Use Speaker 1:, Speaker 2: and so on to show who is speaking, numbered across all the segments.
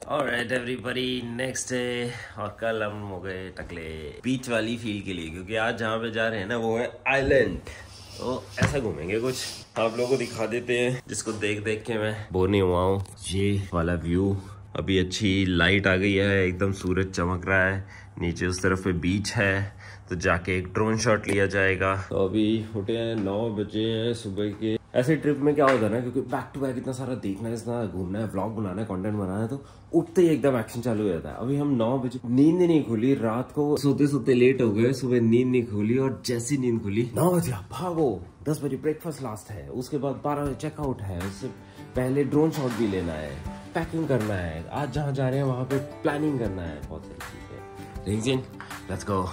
Speaker 1: Alright everybody, next day और कल हम हो गए टकले बीच वाली फील के लिए, क्योंकि आज जहाँ पे जा रहे हैं ना वो है आइलैंड। तो ऐसा घूमेंगे कुछ, आप लोगों को दिखा देते हैं जिसको देख देख के मैं बोर नहीं हुआ हूँ। ये वाला व्यू, अभी अच्छी लाइट आ गई है, एकदम सूरज चमक रहा है, नीचे उस तरफ पे बीच है, तो जाके एक ड्रोन शॉट लिया जाएगा। तो अभी उठे हैं 9 बजे हैं सुबह के। ऐसे ट्रिप में क्या होता है ना, क्योंकि बैक टू बैक इतना सारा देखना है, इतना घूमना है, व्लॉग बनाना है, कंटेंट बनाना है, तो उठते ही एकदम एक्शन चालू हो जाता है। अभी हम 9 बजे, नींद नहीं खुली, रात को सोते सोते लेट हो गए, सुबह नींद नहीं खुली, और जैसी नींद खुली 9 बजे भागो, 10 बजे ब्रेकफास्ट लास्ट है, उसके बाद 12 बजे चेकआउट है, उससे पहले ड्रोन शॉट भी लेना है, पैकिंग करना है, आज जहाँ जा रहे हैं वहाँ पे प्लानिंग करना है, बहुत सारी चीजें। Let's go.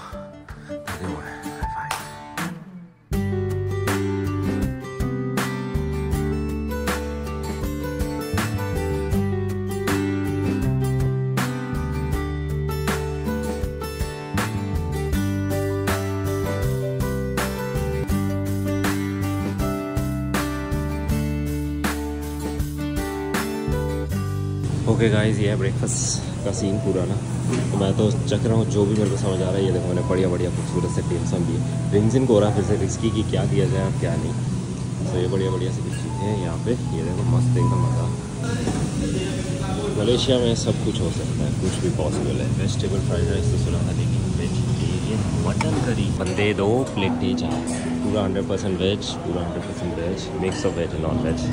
Speaker 1: ओके गाइस, ये है ब्रेकफास्ट का सीन पूरा ना। तो मैं तो चक रहा हूँ, जो भी मेरे को समझ आ रहा है। ये देखो मैंने बढ़िया बढ़िया खूबसूरत से टीम्स दिए। रिंगजिन को हो रहा है फिर से रिस्की की क्या दिया जाए और क्या नहीं। तो ये बढ़िया बढ़िया सी चीज़ें हैं यहाँ पे। ये देखो मस्त एकदम मज़ा। मलेशिया में सब कुछ हो सकता है, कुछ भी पॉसिबल है। वेजिटेबल फ्राइड राइस तो सुना था, लेकिन वेजिटेरियन मटन करी बंदे 2 प्लेटें चाय, पूरा 100% वेज, पूरा 100% veg, mix of veg non veg.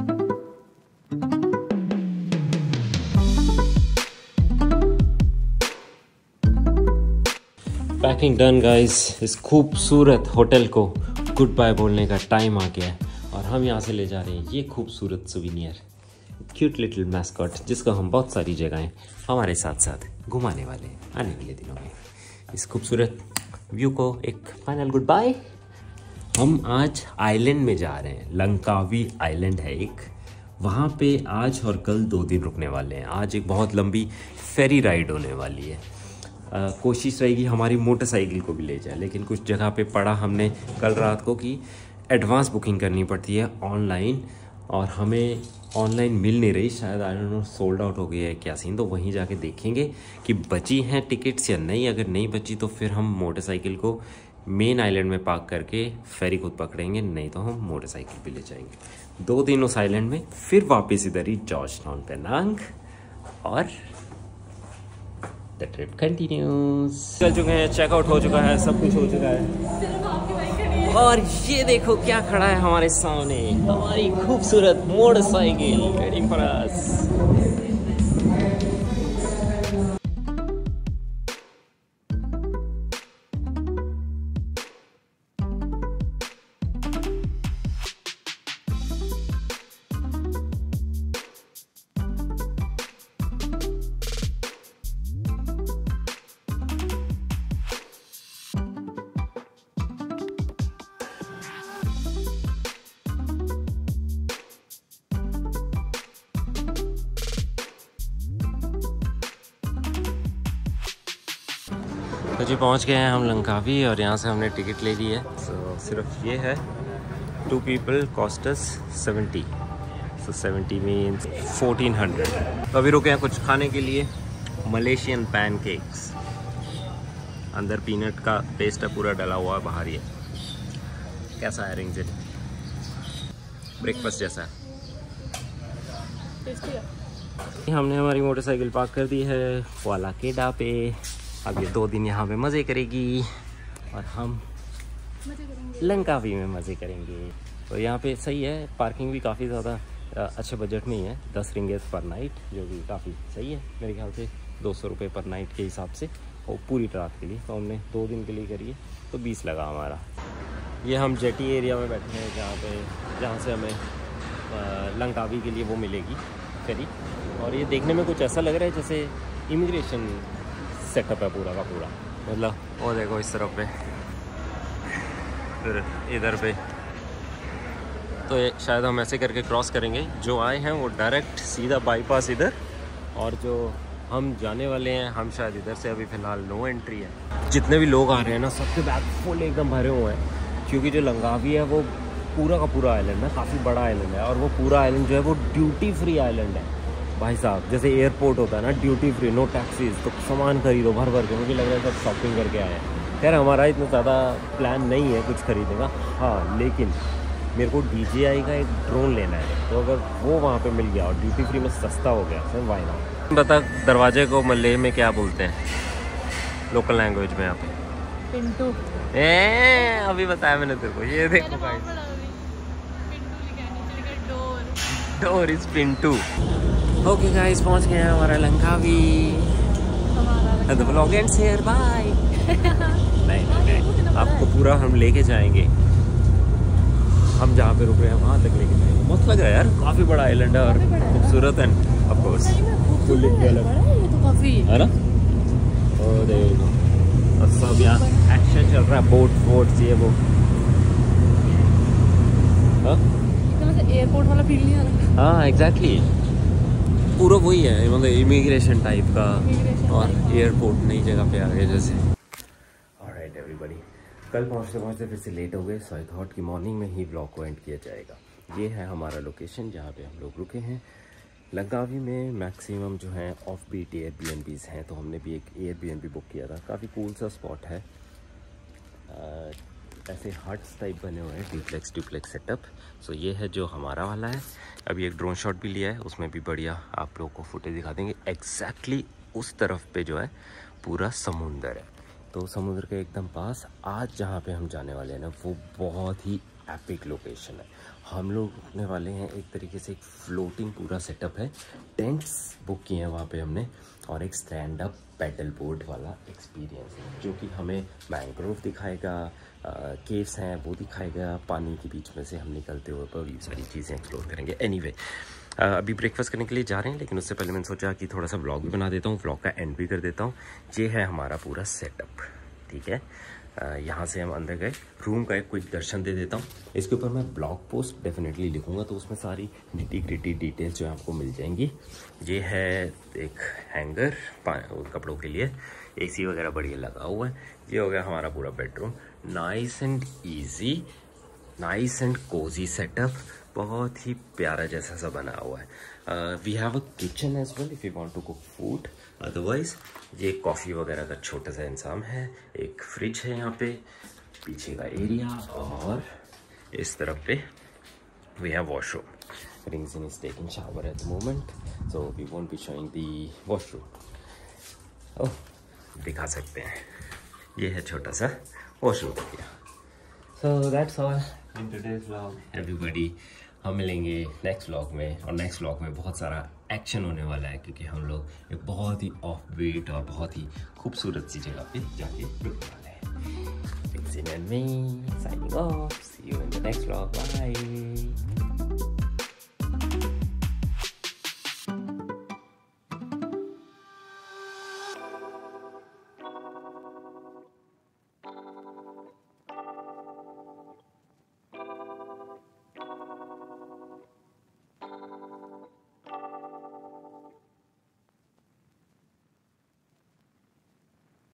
Speaker 1: Packing done guys. इस खूबसूरत होटल को गुड बाय बोलने का टाइम आ गया है, और हम यहाँ से ले जा रहे हैं ये खूबसूरत सुवेनियर, क्यूट लिटिल मैस्कॉट, जिसको हम बहुत सारी जगहें हमारे साथ साथ घुमाने वाले हैं आने वाले दिनों में। इस खूबसूरत व्यू को एक फाइनल गुड बाय। हम आज आइलैंड में जा रहे हैं, लंकावी आइलैंड है एक, वहाँ पे आज और कल 2 दिन रुकने वाले हैं। आज एक बहुत लंबी फेरी राइड होने वाली है। कोशिश रहेगी हमारी मोटरसाइकिल को भी ले जाए, लेकिन कुछ जगह पे पढ़ा हमने कल रात को कि एडवांस बुकिंग करनी पड़ती है ऑनलाइन, और हमें ऑनलाइन मिल नहीं रही, शायद I don't know sold out हो गई है क्या सीन। तो वहीं जाके देखेंगे कि बची हैं टिकट्स या नहीं। अगर नहीं बची तो फिर हम मोटरसाइकिल को मेन आइलैंड में पार्क करके फेरी खुद पकड़ेंगे, नहीं तो हम मोटरसाइकिल भी ले जाएंगे। 2 दिन उस आइलैंड में, फिर वापस इधर ही जॉर्ज टाउन पेनांग, और The trip continues। चल चुके हैं, चेकआउट हो चुका है, सब कुछ हो चुका है, और ये देखो क्या खड़ा है हमारे सामने, हमारी खूबसूरत मोटरसाइकिल वेटिंग फॉर अस। तो जी पहुंच गए हैं हम लंकावी, और यहाँ से हमने टिकट ले ली है। तो सिर्फ ये है 2 people cost us 70, so 70 means 1400। तो अभी रुके हैं कुछ खाने के लिए, मलेशियन पैनकेक्स, अंदर पीनट का पेस्ट है पूरा डला हुआ है, बाहर ही है। कैसा है रिंगजिन? ब्रेकफास्ट जैसा है। हमने हमारी मोटरसाइकिल पार्क कर दी है कुआला केडा पे। अब ये 2 दिन यहाँ पे मज़े करेगी, और हम लंकावी में मज़े करेंगे। तो यहाँ पे सही है, पार्किंग भी काफ़ी ज़्यादा अच्छे बजट में ही है, 10 रिंगेट पर नाइट, जो कि काफ़ी सही है मेरे ख्याल से, 200 रुपये पर नाइट के हिसाब से, और पूरी रात के लिए। तो हमने 2 दिन के लिए करी है, तो 20 लगा हमारा। ये हम जेटी एरिया में बैठे हैं, जहाँ से हमें लंकावी के लिए वो मिलेगी फेरी। और ये देखने में कुछ ऐसा लग रहा है जैसे इमिग्रेशन सेटअप है पूरा का पूरा, मतलब वो देखो इस तरफ पे, फिर इधर पे। तो शायद हम ऐसे करके क्रॉस करेंगे, जो आए हैं वो डायरेक्ट सीधा बाईपास इधर, और जो हम जाने वाले हैं हम शायद इधर से। अभी फ़िलहाल नो एंट्री है। जितने भी लोग आ रहे हैं ना, सबके बैग फुल एकदम भरे हुए हैं, क्योंकि जो लंकावी है वो पूरा का पूरा आइलैंड है, काफ़ी बड़ा आइलैंड है, और वो पूरा आइलैंड जो है वो ड्यूटी फ्री आइलैंड है। भाई साहब जैसे एयरपोर्ट होता है ना, ड्यूटी फ्री, नो टैक्सीज, तो सामान खरीदो भर भर के। मुझे लग रहा है सब शॉपिंग करके आए हैं। खैर हमारा इतना ज़्यादा प्लान नहीं है कुछ खरीदने का, हाँ लेकिन मेरे को DJI का एक ड्रोन लेना है, तो अगर वो वहाँ पे मिल गया और ड्यूटी फ्री में सस्ता हो गया सर वाई नॉट। बता दरवाजे को मलय में क्या बोलते हैं लोकल लैंग्वेज में यहाँ पे?
Speaker 2: पिंटू।
Speaker 1: अभी बताया मैंने तेरे को, ये देखो भाई, door is Pintu. Okay guys, पहुंच गए हैं हमारा Langkawi. The vlog ends here, bye. नहीं, आपको पूरा हम लेके जाएंगे, हम जहाँ पे रुक रहे हैं वहाँ तक लेके जाएंगे। मस्त लग रहा है यार, काफ़ी बड़ा आइलैंड है और खूबसूरत है ऑफ कोर्स। है ना? और देखो सब यहाँ एक्शन चल रहा है, बोट ये वो।
Speaker 2: एयरपोर्ट वाला फील नहीं आ रहा।
Speaker 1: हाँ एग्जैक्टली, पूरा वही है, मतलब इमिग्रेशन टाइप का और एयरपोर्ट नई जगह पे आ गए जैसे। ऑलराइट एवरीबॉडी, कल पहुँचते पहुँचते फिर से लेट हो गए, सो आई थॉट कि मॉर्निंग में ही ब्लॉग को एंड किया जाएगा। ये है हमारा लोकेशन जहाँ पे हम लोग रुके हैं। लंकावी में मैक्सिमम जो है ऑफ बीट एयरबीएनबीज़ हैं, तो हमने भी एक एयरबीएनबी बुक किया था। काफ़ी कूल सा स्पॉट है, ऐसे हट्स टाइप बने हुए हैं, ड्यूप्लेक्स सेटअप। सो ये है जो हमारा वाला है। अभी एक ड्रोन शॉट भी लिया है, उसमें भी बढ़िया आप लोगों को फुटेज दिखा देंगे। एग्जैक्टली उस तरफ पे जो है पूरा समुंदर है, तो समुद्र के एकदम पास आज जहाँ पे हम जाने वाले हैं ना, वो बहुत ही एपिक लोकेशन है। हम लोग रुकने वाले हैं, एक तरीके से एक फ्लोटिंग पूरा सेटअप है, टेंट्स बुक किए हैं वहाँ पे हमने, और एक स्टैंड अप पैडल बोर्ड वाला एक्सपीरियंस है जो कि हमें मैंग्रोव दिखाएगा, केव्स हैं वो दिखाएगा, पानी के बीच में से हम निकलते हुए पर ये सारी चीज़ें एक्सप्लोर करेंगे। एनीवे, अभी ब्रेकफास्ट करने के लिए जा रहे हैं, लेकिन उससे पहले मैंने सोचा कि थोड़ा सा व्लॉग भी बना देता हूँ, व्लॉग का एंड भी कर देता हूँ। ये है हमारा पूरा सेटअप, ठीक है। यहाँ से हम अंदर गए, रूम का एक क्विक दर्शन दे देता हूँ। इसके ऊपर मैं ब्लॉग पोस्ट डेफिनेटली लिखूँगा, तो उसमें सारी निटी ग्रिटी डिटेल्स जो है आपको मिल जाएंगी। ये है एक हैंगर कपड़ों के लिए, AC वगैरह बढ़िया लगा हुआ है। ये हो गया हमारा पूरा bedroom, nice and easy, nice and cozy setup, बहुत ही प्यारा जैसा सा बना हुआ है। We have a kitchen as well if you want to cook food. Otherwise ये कॉफ़ी वगैरह का छोटा सा इंतजाम है, एक फ्रिज है यहाँ पे, पीछे का एरिया, और इस तरफ पे we have washroom. Ringzin is taking shower at the moment, so we won't be showing the washroom. Oh, दिखा सकते हैं, ये है छोटा सा washroom area. So that's all in today's vlog, everybody. हम मिलेंगे नेक्स्ट व्लॉग में, और नेक्स्ट व्लॉग में बहुत सारा एक्शन होने वाला है, क्योंकि हम लोग एक बहुत ही ऑफ बीट और बहुत ही खूबसूरत सी जगह पे जाके रुकने वाले हैं। Ringzin and me signing off. See you in the next vlog. Bye.